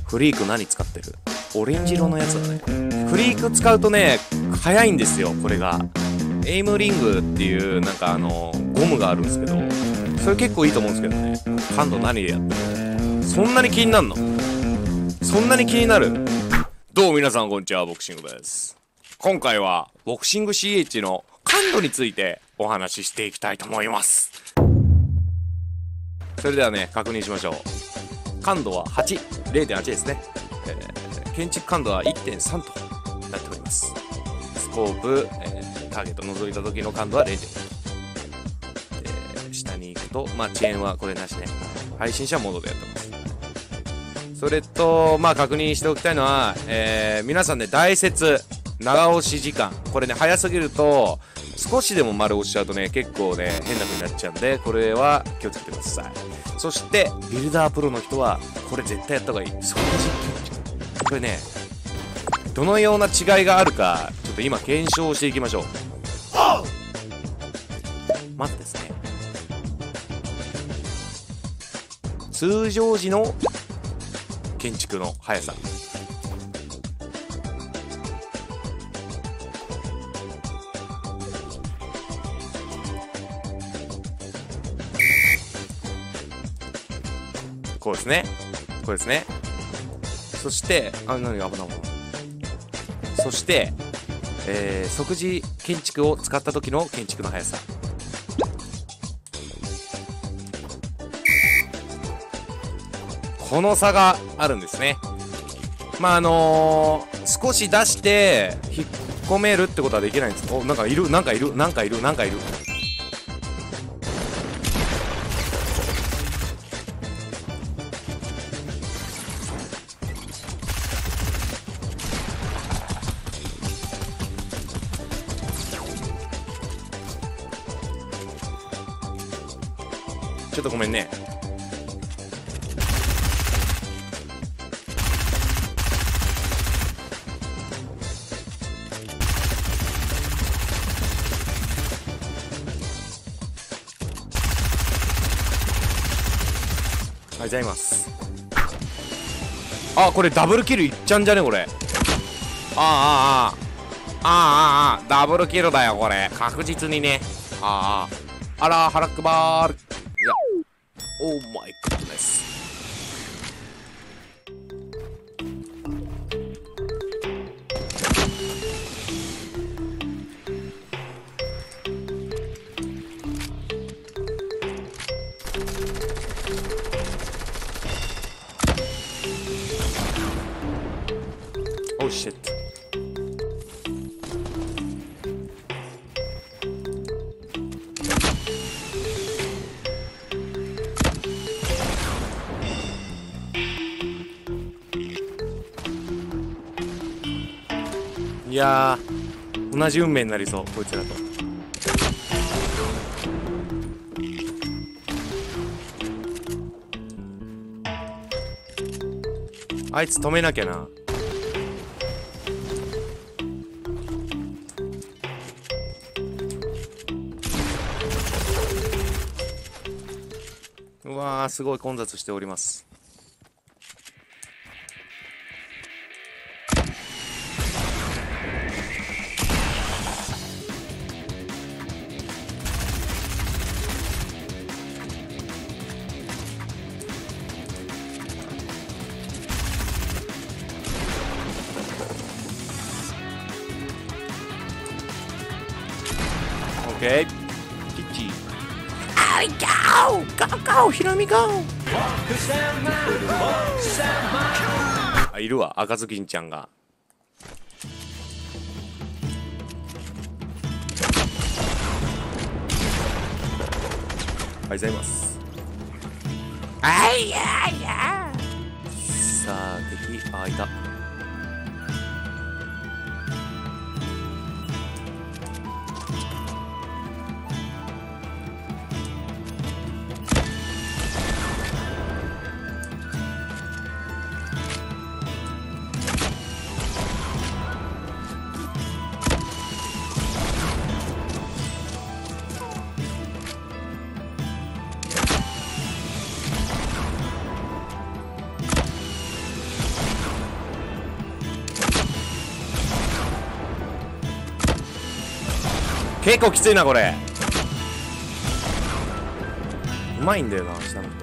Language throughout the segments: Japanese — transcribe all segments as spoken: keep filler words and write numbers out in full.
フリーク何使ってる？オレンジ色のやつだね。フリーク使うとね、速いんですよ、これが。エイムリングっていう、なんかあの、ゴムがあるんですけど、それ結構いいと思うんですけどね。感度何でやってる？そんなに気になるの？そんなに気になる？どうも皆さんこんにちは、ボクシングです。今回は、ボクシング シーエイチ の感度についてお話ししていきたいと思います。それではね、確認しましょう。感度ははち、れいてんはち ですね。えー、建築感度は いってんさん となっております。スコープ、えー、ターゲット覗いた時の感度は れいてんご。えー、下に行くと、まあ遅延はこれなしね。配信者モードでやってます。それと、まあ確認しておきたいのは、えー、皆さんね、大説、長押し時間。これね、早すぎると、少しでも丸押しちゃうとね、結構ね、変な風になっちゃうんで、これは気をつけてください。そして、ビルダープロの人は、これ絶対やった方がいい。それで実況。これね、どのような違いがあるか、ちょっと今検証していきましょう。まずですね、通常時の建築の速さ。こうですね。これですね。そして、あ、何危ない危ない。そして、えー、即時建築を使った時の建築の速さ。この差があるんですね。まああのー、少し出して引っ込めるってことはできないんです。お、なんかいる、なんかいる、なんかいる、なんかいる。ちょっとごめんね。ありがとうございます。あ、これダブルキルいっちゃんじゃねこれ。ああああああああダブルキルだよこれ確実にね。あああらハラックバール。いや、オーマイゴッドネス。Oh shit. いやー、同じ運命になりそう、こいつらと。あいつ止めなきゃな。うわー、すごい混雑しております。オッケー。キッチー。あい、ゴーゴーゴー、ひろみゴー。あ、いるわ、赤ずきんちゃんが。ありがとうございます。あいやいや。さあ、敵、あ、いた。 結構きついなこれ。うまいんだよな下の人。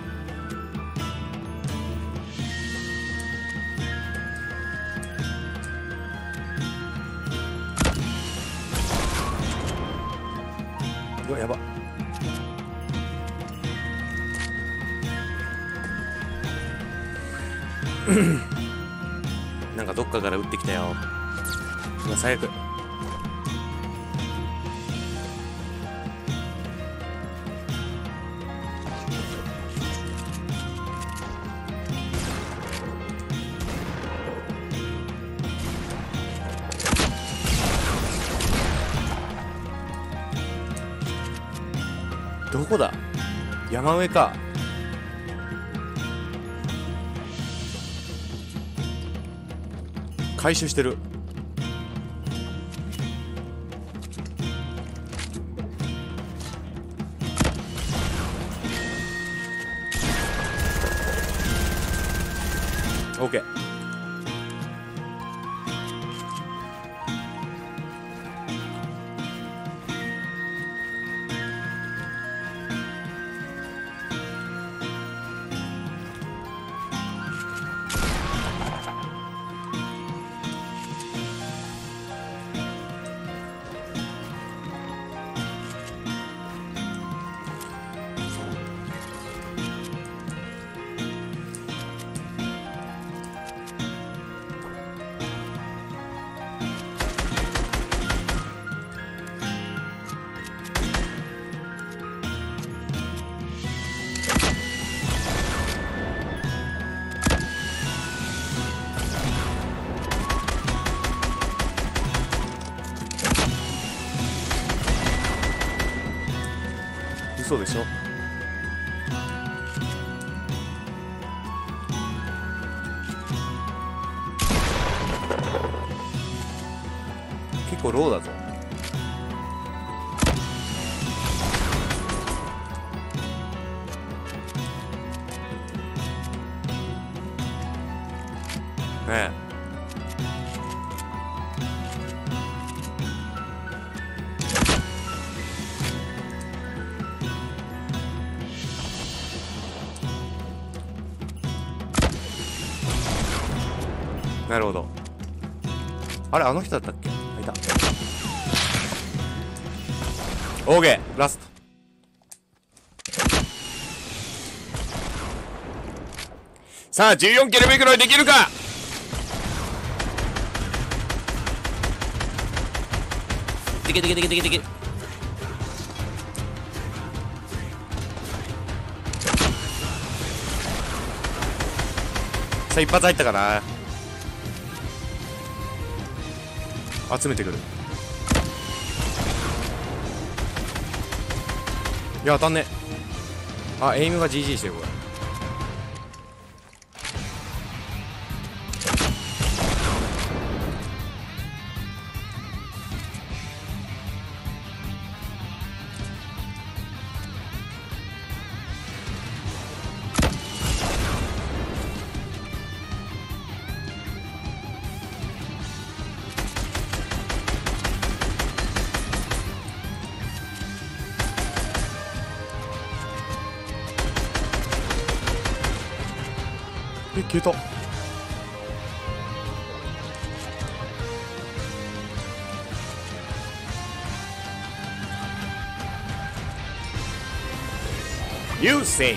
うわやば。なんかどっかから撃ってきたよ。うわ最悪。どこだ？山上か。回収してる。オッケー。嘘でしょ。結構ローだぞ。ねえ。なるほど。あれあの人だったっけ？あ、いた。オーケーラスト。さあじゅうよんキロ目ぐらいできるか。でけでけでけでけでけ。さあ一発入ったかな。集めてくる。いや当たんね。あエイムが ジージー してるこれ。え消えた。You say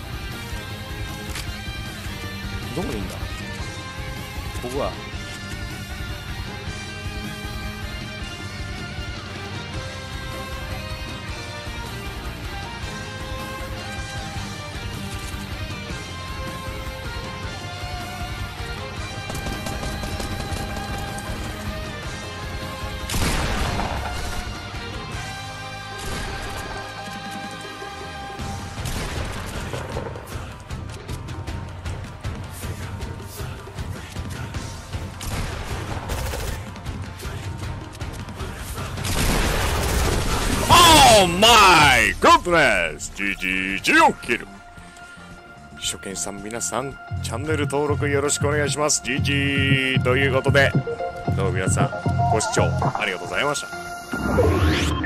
どこにいんだここは。Oh my goodness! ジージーじゅうよん キル。初見さん皆さんチャンネル登録よろしくお願いします。 ジージー ということでどうも皆さんご視聴ありがとうございました。 した。